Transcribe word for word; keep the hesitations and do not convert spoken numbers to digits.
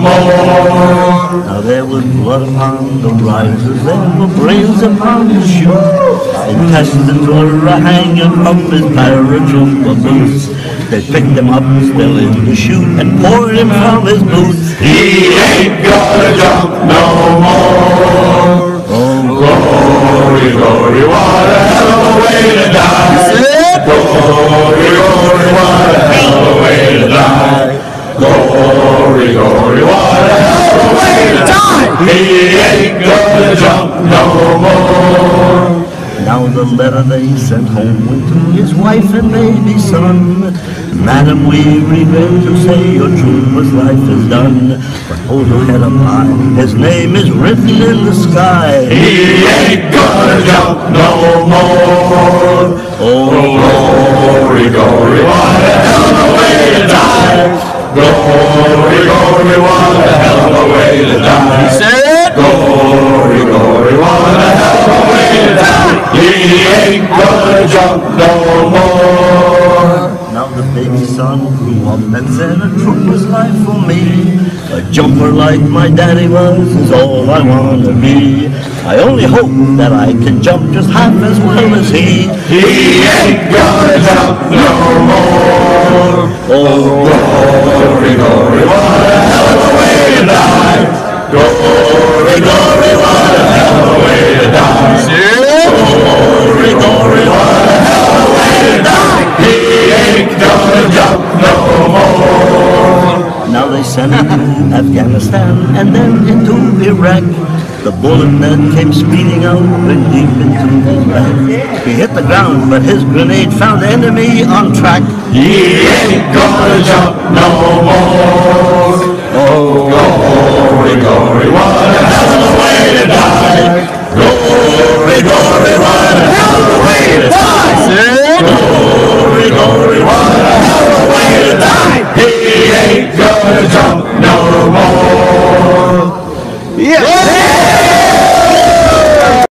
more. Now there was blood upon the risers, there were brains upon the chute. Intestines were hanging from his paratrooper boots. They picked him up, still in the chute, and poured him from his boots. He ain't gonna jump no more. Oh, glory, glory, what a hell of a way to die. Glory, glory, what a hell of a way to die. Glory, glory, what a hell of a way to die. He ain't gonna jump no more. Now the letter they sent home went to his wife and baby son. Madam, we regret to say your trooper's life is done. But hold your head up high, his name is written in the sky. He ain't gonna jump no more. Oh, glory, glory, what a hell of a way to die. Glory, glory, what a hell of a way to die. he said, Glory, glory, what a hell of a way to die. He ain't gonna jump no more. now the baby son grew up and said, a trooper's life for me. A jumper like my daddy was is all I want to be. I only hope that I can jump just half as well as he. He ain't gonna jump no more. Oh, Glory, glory, what a hell of a way to die. Glory, glory, what a hell of a way to die. Glory, glory, what a hell of a way to die. He ain't gonna jump no more. now they sent him to Afghanistan and then into Iraq. The bullet that came speeding out went deep into his back. He hit the ground, but his grenade found enemy on track. He ain't gonna jump no more.